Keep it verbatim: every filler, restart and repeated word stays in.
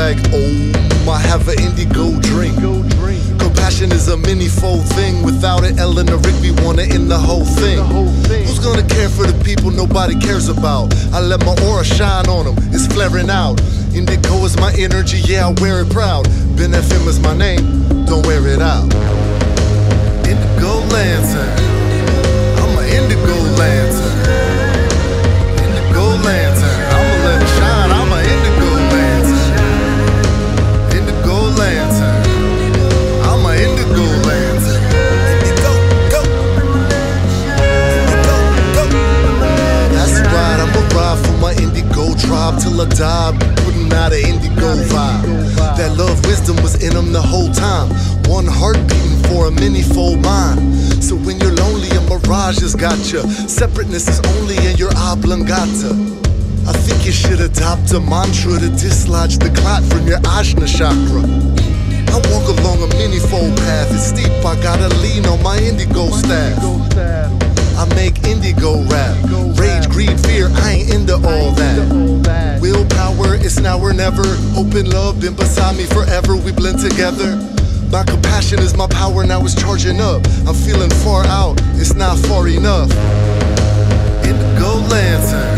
like, oh, I have an indigo dream. Compassion is a many-fold thing. Without it, Eleanor Rigby wanna end the whole thing. Who's gonna care for the people nobody cares about? I let my aura shine on them, it's flaring out. Indigo is my energy, yeah, I wear it proud. Ben F M is my name, don't wear it out. Indigo lantern, I'm an indigo lantern. Indigo lantern, I'ma let it shine, I'm an indigo lantern. Indigo lantern, I'm an indigo lantern. Indigo, go. Indigo, go. That's right, I'ma ride for my indigo tribe till I die, putting out an indigo vibe. That love wisdom was in them the whole time. One heart beating for a many-fold mind. So when you're lonely, a mirage has got you. Separateness is only in your oblongata. I think you should adopt a mantra to dislodge the clot from your ajna chakra. I walk along a many-fold path, it's steep, I gotta lean on my indigo staff. I make indigo rap, rage, greed, fear, I ain't into all that. Willpower, it's now or never. Open love, been beside me forever, we blend together. My compassion is my power, now it's charging up. I'm feeling far out, it's not far enough. Indigo lantern,